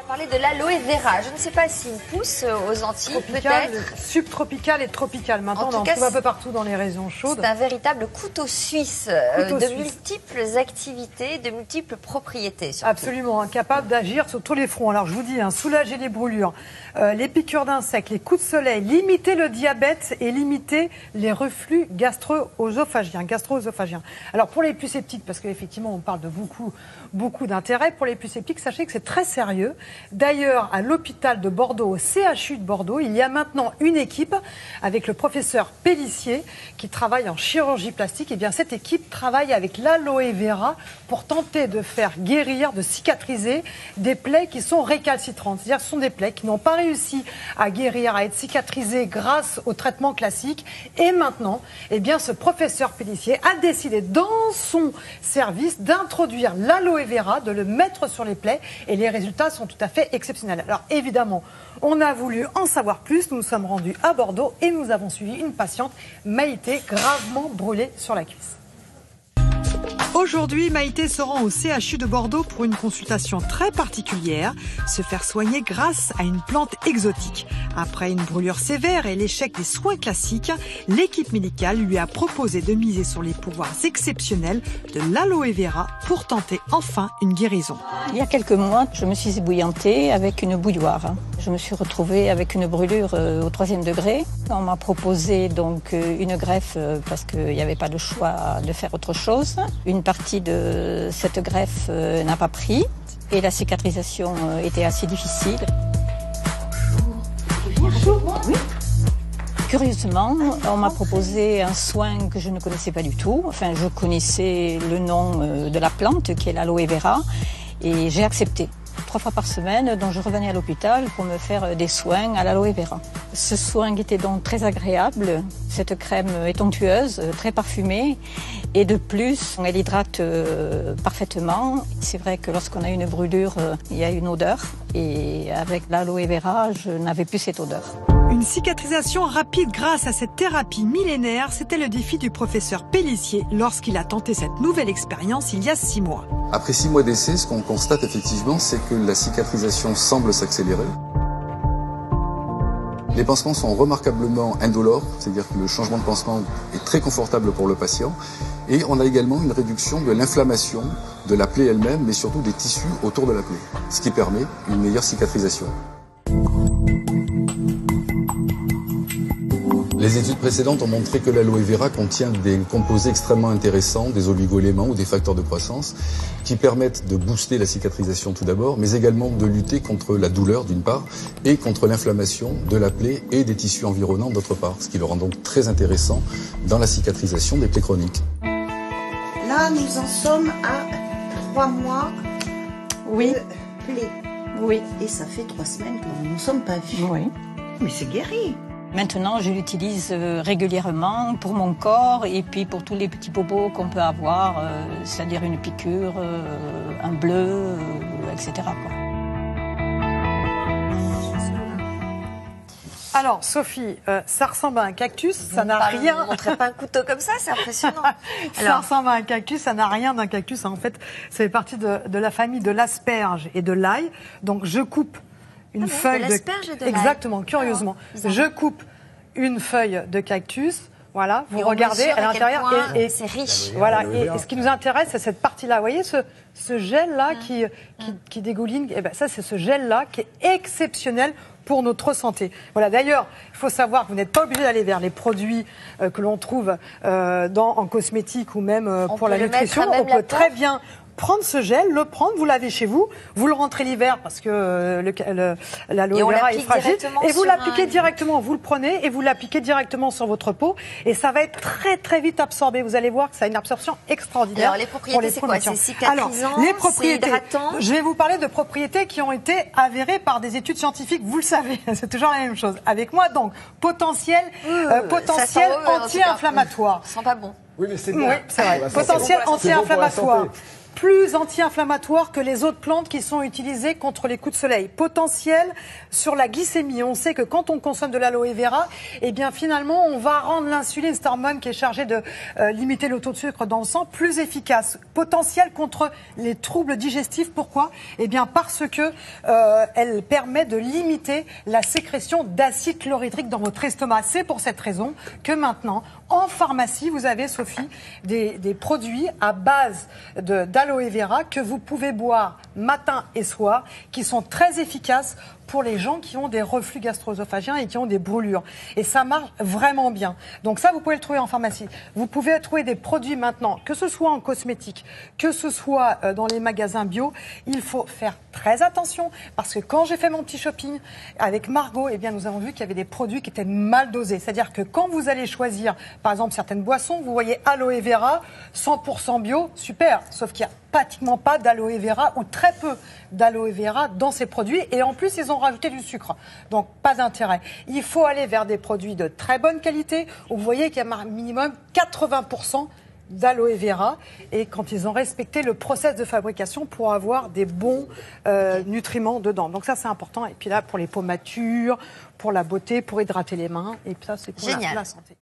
Parler de l'aloe vera. Je ne sais pas s'il pousse aux Antilles, peut-être. Subtropical et tropical. Maintenant, on en trouve un peu partout dans les régions chaudes. C'est un véritable couteau suisse de multiples activités, de multiples propriétés. Surtout. Absolument, capable d'agir sur tous les fronts. Alors, je vous dis, soulager les brûlures, les piqûres d'insectes, les coups de soleil, limiter le diabète et limiter les reflux gastro-œsophagiens. Alors, pour les plus sceptiques, parce qu'effectivement, on parle de beaucoup d'intérêt, pour les plus sceptiques, sachez que c'est très sérieux. D'ailleurs, à l'hôpital de Bordeaux, au CHU de Bordeaux, il y a maintenant une équipe avec le professeur Pellissier qui travaille en chirurgie plastique. Et bien, cette équipe travaille avec l'aloe vera pour tenter de faire guérir, de cicatriser des plaies qui sont récalcitrantes. C'est-à-dire que ce sont des plaies qui n'ont pas réussi à guérir, à être cicatrisées grâce au traitement classique. Et maintenant, eh bien, ce professeur Pellissier a décidé dans son service d'introduire l'aloe vera, de le mettre sur les plaies. Et les résultats sont tout à fait exceptionnel. Alors évidemment, on a voulu en savoir plus. Nous nous sommes rendus à Bordeaux et nous avons suivi une patiente, Maïté, gravement brûlée sur la cuisse. Aujourd'hui, Maïté se rend au CHU de Bordeaux pour une consultation très particulière, se faire soigner grâce à une plante exotique. Après une brûlure sévère et l'échec des soins classiques, l'équipe médicale lui a proposé de miser sur les pouvoirs exceptionnels de l'aloe vera pour tenter enfin une guérison. Il y a quelques mois, je me suis ébouillantée avec une bouilloire. Je me suis retrouvée avec une brûlure au 3e degré. On m'a proposé donc une greffe parce qu'il n'y avait pas de choix de faire autre chose. Une partie de cette greffe n'a pas pris et la cicatrisation était assez difficile. Bonjour. Oui. Curieusement, on m'a proposé un soin que je ne connaissais pas du tout. Enfin, je connaissais le nom de la plante qui est l'aloe vera et j'ai accepté. 3 fois par semaine, donc je revenais à l'hôpital pour me faire des soins à l'aloe vera. Ce soin était donc très agréable. Cette crème est onctueuse, très parfumée et de plus, elle hydrate parfaitement. C'est vrai que lorsqu'on a une brûlure, il y a une odeur et avec l'aloe vera, je n'avais plus cette odeur. Une cicatrisation rapide grâce à cette thérapie millénaire, c'était le défi du professeur Pellissier lorsqu'il a tenté cette nouvelle expérience il y a 6 mois. Après 6 mois d'essai, ce qu'on constate effectivement, c'est que la cicatrisation semble s'accélérer. Les pansements sont remarquablement indolores, c'est-à-dire que le changement de pansement est très confortable pour le patient. Et on a également une réduction de l'inflammation de la plaie elle-même, mais surtout des tissus autour de la plaie, ce qui permet une meilleure cicatrisation. Les études précédentes ont montré que l'aloe vera contient des composés extrêmement intéressants, des oligo-éléments ou des facteurs de croissance, qui permettent de booster la cicatrisation tout d'abord, mais également de lutter contre la douleur d'une part, et contre l'inflammation de la plaie et des tissus environnants d'autre part, ce qui le rend donc très intéressant dans la cicatrisation des plaies chroniques. Là, nous en sommes à 3 mois Oui. de plaie. Oui. Et ça fait 3 semaines que nous ne nous sommes pas vus. Oui. Mais c'est guéri. Maintenant, je l'utilise régulièrement pour mon corps et puis pour tous les petits bobos qu'on peut avoir, c'est-à-dire une piqûre, un bleu, etc. quoi. Alors, Sophie, ça ressemble à un cactus, ça n'a rien... Vous ne montrez pas un couteau comme ça, c'est impressionnant. Ça ressemble à un cactus, ça n'a rien d'un cactus. En fait, ça fait partie de la famille de l'asperge et de l'ail. Donc, je coupe une feuille de l'asperge et de l'ail. Exactement, curieusement. Je coupe une feuille de cactus. Voilà, vous et regardez à l'intérieur et c'est riche. Voilà, et ce qui nous intéresse, c'est cette partie-là. Vous voyez ce gel-là qui dégouline. Et ben ça, c'est ce gel-là qui est exceptionnel pour notre santé. Voilà. D'ailleurs, il faut savoir que vous n'êtes pas obligé d'aller vers les produits que l'on trouve en cosmétique ou même pour la nutrition. On peut très bien prendre ce gel, le prendre, vous l'avez chez vous, vous le rentrez l'hiver parce que l'aloe vera est fragile, et vous l'appliquez directement, vous le prenez et vous l'appliquez directement sur votre peau et ça va être très très vite absorbé. Vous allez voir que ça a une absorption extraordinaire. Alors les propriétés, c'est quoi? C'est cicatrisant, alors, les propriétés, c'est hydratant. Je vais vous parler de propriétés qui ont été avérées par des études scientifiques, vous le savez, c'est toujours la même chose. Avec moi, donc, potentiel anti-inflammatoire. Ça sent pas bon. Oui, mais c'est bon. Oui, c'est vrai. Potentiel anti-inflammatoire. plus anti-inflammatoire que les autres plantes qui sont utilisées contre les coups de soleil. Potentiel sur la glycémie. On sait que quand on consomme de l'aloe vera, eh bien finalement on va rendre l'insuline, cette hormone qui est chargée de limiter le taux de sucre dans le sang, plus efficace. Potentiel contre les troubles digestifs. Pourquoi? Eh bien parce que elle permet de limiter la sécrétion d'acide chlorhydrique dans votre estomac. C'est pour cette raison que maintenant, en pharmacie, vous avez, Sophie, des produits à base d'aloe vera que vous pouvez boire matin et soir, qui sont très efficaces pour les gens qui ont des reflux gastro-œsophagiens et qui ont des brûlures. Et ça marche vraiment bien. Donc ça, vous pouvez le trouver en pharmacie. Vous pouvez trouver des produits maintenant, que ce soit en cosmétique, que ce soit dans les magasins bio. Il faut faire très attention parce que quand j'ai fait mon petit shopping avec Margot, eh bien, nous avons vu qu'il y avait des produits qui étaient mal dosés. C'est-à-dire que quand vous allez choisir, par exemple, certaines boissons, vous voyez aloe vera, 100% bio, super. Sauf qu'il n'y a pratiquement pas d'aloe vera ou très peu d'aloe vera dans ces produits. Et en plus, ils ont rajouté du sucre. Donc, pas d'intérêt. Il faut aller vers des produits de très bonne qualité où vous voyez qu'il y a minimum 80% d'aloe vera et quand ils ont respecté le process de fabrication pour avoir des bons nutriments dedans. Donc ça, c'est important. Et puis là, pour les peaux matures, pour la beauté, pour hydrater les mains. Et puis ça, c'est pour la santé.